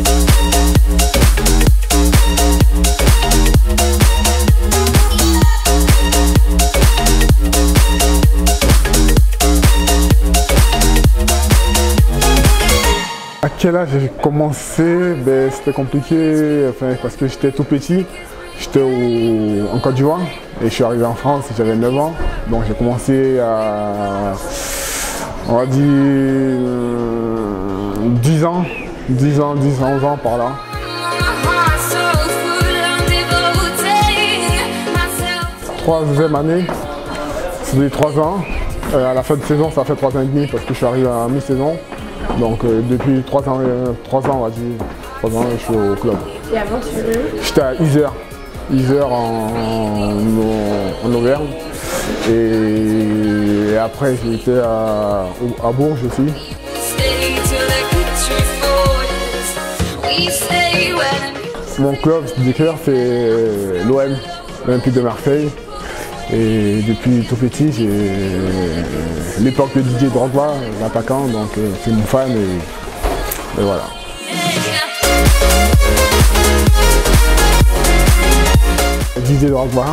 À quel âge j'ai commencé? C'était compliqué parce que j'étais tout petit. J'étais en Côte d'Ivoire et je suis arrivé en France, j'avais 9 ans. Donc j'ai commencé à, on va dire, 10 ans, 11 ans par là. Troisième année, c'était 3 ans. À la fin de saison, ça fait 3 ans et demi parce que je suis arrivé à mi-saison. Donc depuis 3 ans, on va dire, 3 ans, je suis au club. Et avant, tu veux? J'étais à Isère en Auvergne. Et après, j'étais à Bourges aussi. Mon club de cœur, c'est l'OM, l'Olympique de Marseille. Et depuis tout petit, j'ai l'époque de Didier Drogba, l'attaquant, donc c'est mon fan et voilà. Didier Drogba.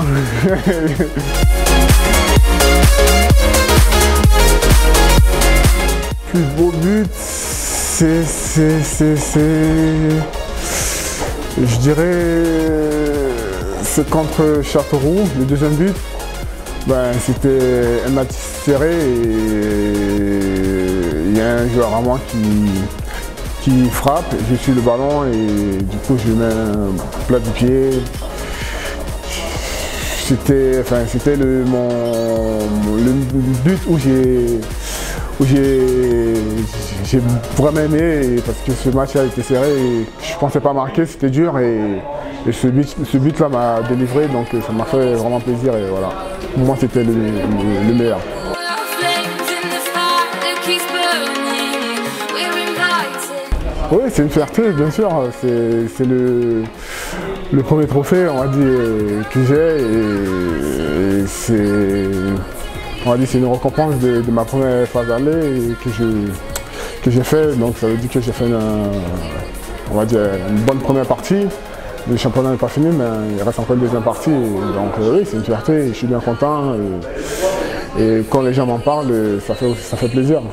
Plus beau but, je dirais, c'est contre Châteauroux, le deuxième but. C'était un match serré et il y a un joueur à moi qui frappe, je suis le ballon et du coup je mets un plat du pied. C'était le but où j'ai vraiment aimé parce que ce match a été serré et je ne pensais pas marquer, c'était dur et ce but là m'a délivré, donc ça m'a fait vraiment plaisir et voilà. Pour moi c'était le meilleur. Oui, c'est une fierté, bien sûr. C'est le premier trophée, on va dire, que j'ai et c'est une récompense de ma première phase d'aller que j'ai fait. Donc ça veut dire que j'ai fait on va dire, une bonne première partie. Le championnat n'est pas fini, mais il reste encore une deuxième partie. Donc oui, c'est une fierté, je suis bien content. Et quand les gens m'en parlent, ça fait plaisir.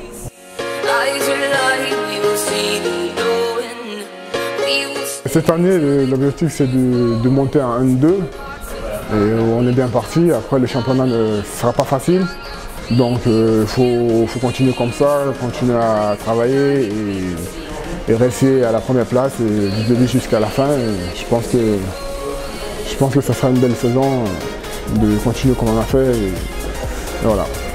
Cette année, l'objectif c'est de monter en 1-2. Et on est bien parti. Après, le championnat ne sera pas facile. Donc il faut continuer comme ça, continuer à travailler et rester à la première place du début jusqu'à la fin. Et je pense que ça sera une belle saison de continuer comme on a fait. Et voilà.